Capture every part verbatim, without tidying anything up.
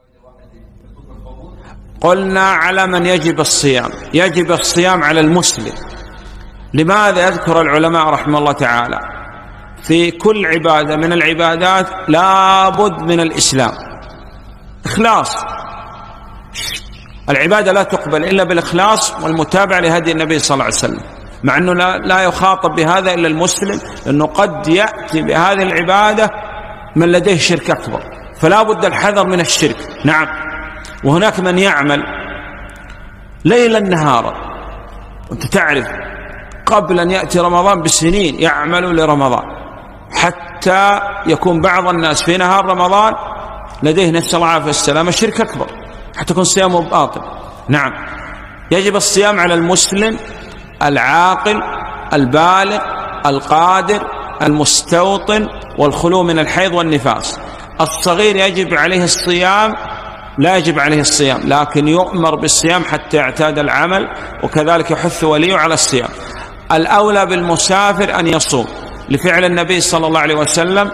قلنا على من يجب الصيام، يجب الصيام على المسلم. لماذا؟ يذكر العلماء رحمه الله تعالى في كل عبادة من العبادات لابد من الإسلام، إخلاص. العبادة لا تقبل إلا بالإخلاص والمتابعة لهدي النبي صلى الله عليه وسلم، مع أنه لا يخاطب بهذا إلا المسلم، لأنه قد يأتي بهذه العبادة من لديه شرك أكبر، فلا بد الحذر من الشرك. نعم. وهناك من يعمل ليلا نهارا، وأنت تعرف قبل أن يأتي رمضان بسنين يعمل لرمضان، حتى يكون بعض الناس في نهار رمضان لديه نسأل الله العافية والسلامة شرك أكبر، حتى يكون صيامه باطل. نعم. يجب الصيام على المسلم العاقل البالغ القادر المستوطن والخلو من الحيض والنفاس. الصغير يجب عليه الصيام، لا يجب عليه الصيام، لكن يؤمر بالصيام حتى يعتاد العمل، وكذلك يحث وليه على الصيام. الأولى بالمسافر أن يصوم لفعل النبي صلى الله عليه وسلم،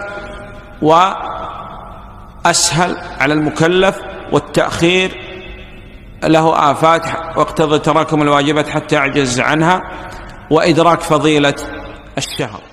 وأسهل على المكلف، والتأخير له آفات واقتضى تراكم الواجبات حتى يعجز عنها، وإدراك فضيلة الشهر.